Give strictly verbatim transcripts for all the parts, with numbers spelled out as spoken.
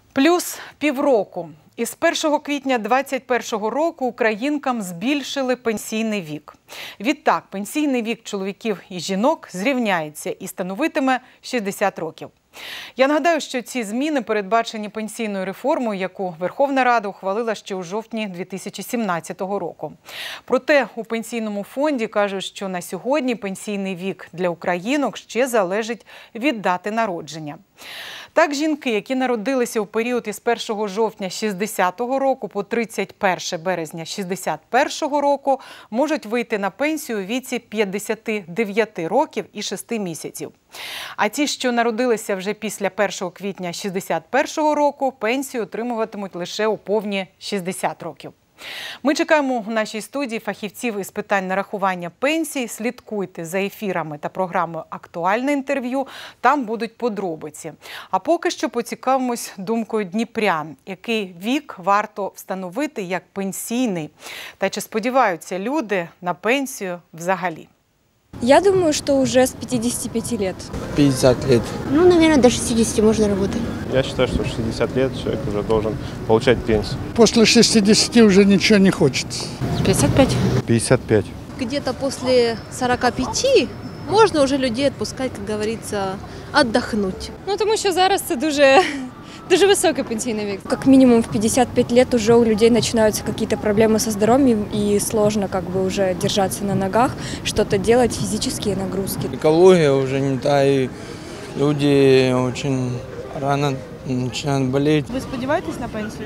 Плюс півроку. Із першого квітня двадцять першого року українкам збільшили пенсійний вік. Відтак, пенсійний вік чоловіків і жінок зрівняється і становитиме шістдесят років. Я нагадаю, що ці зміни передбачені пенсійною реформою, яку Верховна Рада ухвалила ще у жовтні дві тисячі сімнадцятого року. Проте у Пенсійному фонді кажуть, що на сьогодні пенсійний вік для українок ще залежить від дати народження. Так, жінки, які народилися у період із першого жовтня шістдесятого року по тридцять перше березня шістдесят першого року, можуть вийти на пенсію у віці п'ятдесят дев'ять років і шість місяців. А ті, що народилися вже після першого квітня шістдесят першого року, пенсію отримуватимуть лише у повні шістдесят років. Ми чекаємо у нашій студії фахівців із питань нарахування пенсій. Слідкуйте за ефірами та програмою «Актуальне інтерв'ю». Там будуть подробиці. А поки що поцікавимось думкою дніпрян. Який вік варто встановити як пенсійний? Та чи сподіваються люди на пенсію взагалі? Я думаю, что уже с пятидесяти пяти лет. пятьдесят лет. Ну, наверное, до шестидесяти можно работать. Я считаю, что в шестьдесят лет человек уже должен получать пенсию. После шестидесяти уже ничего не хочется. пятьдесят пять. пятьдесят пять. Где-то после сорока пяти можно уже людей отпускать, как говорится, отдохнуть. Ну, тому що зараз це дуже, дуже високий пенсійний вік. Как минимум в пятьдесят пять лет уже у людей начинаются какие-то проблемы со здоровьем, и сложно как бы уже держаться на ногах, что-то делать, физические нагрузки. Экология уже не та, и люди очень рано начинают болеть. Вы сподеваетесь на пенсию?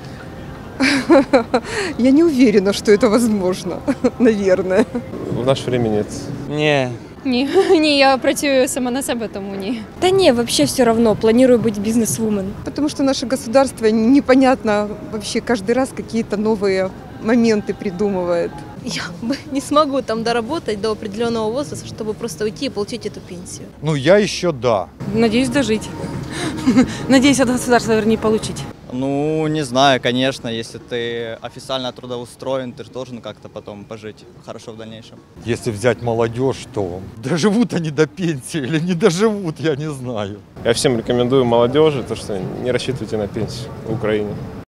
Я не уверена, что это возможно, наверное. В наше время нет. Не. Ні, ні, я працюю сама на себе, тому ні. Та ні, вообще все равно, планирую быть бизнес-вумен. Потому что наше государство непонятно вообще каждый раз какие-то новые моменты придумывает. Я бы не смогу там доработать до определенного возраста, чтобы просто уйти и получить эту пенсию. Ну, я еще да. Надеюсь дожить. Надеюсь от государства, вернее, получить. Ну, не знаю, конечно, если ты официально трудоустроен, ты же должен как-то потом пожить хорошо в дальнейшем. Если взять молодежь, то доживут они до пенсии или не доживут, я не знаю. Я всем рекомендую молодежи, то, что не рассчитывайте на пенсию в Украине.